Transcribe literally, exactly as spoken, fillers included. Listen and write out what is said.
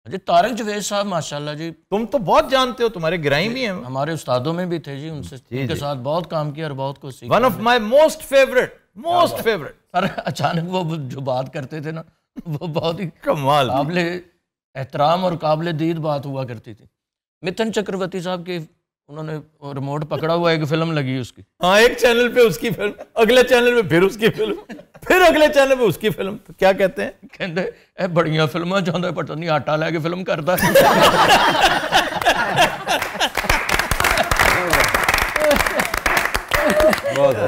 जी तारिक जवेद साहब माशाल्लाह जी, तुम तो बहुत जानते हो, तुम्हारे गिराई भी हैं। हमारे उस्तादों में भी थे जी, उनसे उनके साथ बहुत काम किया और बहुत कुछ सीखा। One of my most favourite most favourite. Sir अचानक वो जो बात करते थे ना, वो बहुत ही कमाल, काबिल एहतराम और काबिल दीद बात हुआ करती थी। मिथुन चक्रवर्ती साहब के उन्होंने रिमोट पकड़ा हुआ, एक फिल्म लगी उसकी, हाँ एक चैनल पे उसकी फिल्म, अगले चैनल पे फिर उसकी फिल्म, फिर अगले चैनल पे उसकी फिल्म। तो क्या कहते हैं, कहते हैं बढ़िया फिल्म चाहता है, पता नहीं आटा लेके फिल्म करता है।